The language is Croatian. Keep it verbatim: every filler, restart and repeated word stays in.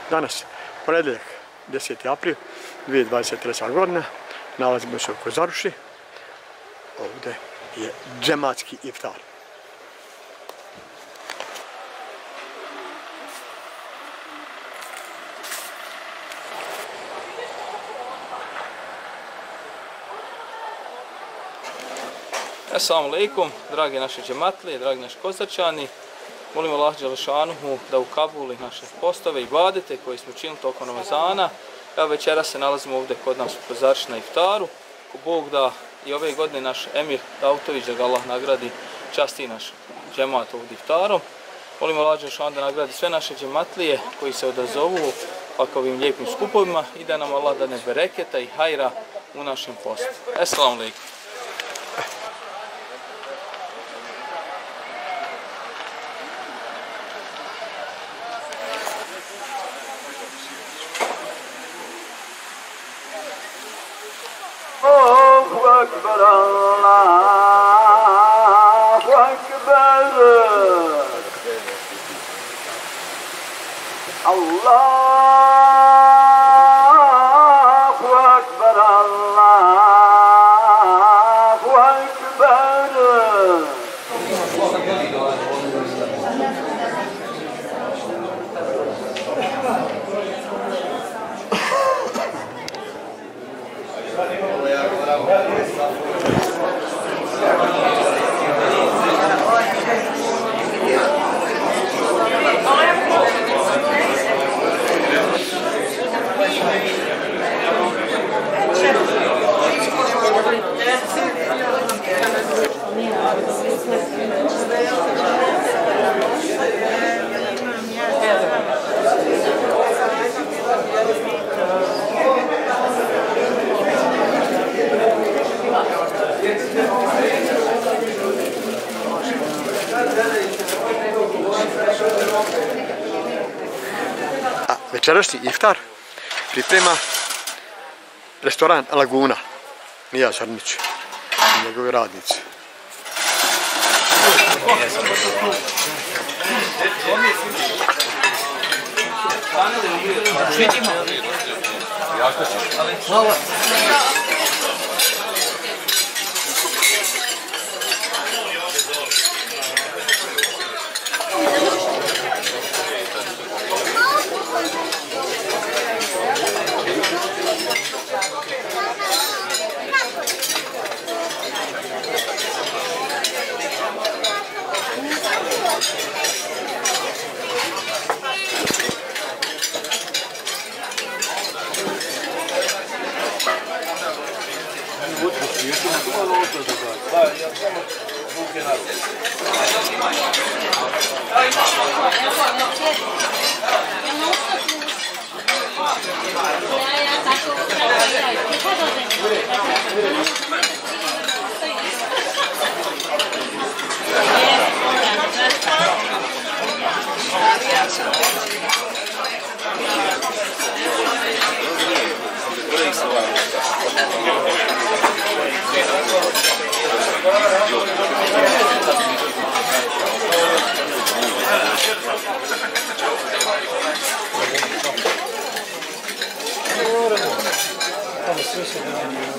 Danas, ponedjeljak, deseti april dvije tisuće dvadeset treća. godina, nalazimo se u Kozaruši. Ovdje je džematski iftar. Assalamu alaikum, dragi naši džematlije, dragi naši Kozarčani. Molim Allah Đelešanuhu da ukabuli naše postave i badete koje smo činili tokom Ramazana. Evo večera se nalazimo ovdje kod nas u Kozarči na iftaru. Ko Bog da i ove godine naš Emir Dautović, da ga Allah nagradi, časti naš džemat ovdje iftarom. Molim Allah Đelešanuhu da nagradi sve naše džematlije koji se odazovu ovakvim lijepim skupovima i da nam Allah dane bereketa i hajra u našem postu. Assalamu alaikum. Allahu Ekber, Allahu Ekber, Allahu Ekber, Allahu Ekber. A večerašnji iftar priprema restoran Laguna, Nija Zrnić i njegovi radnici. Tamo sve se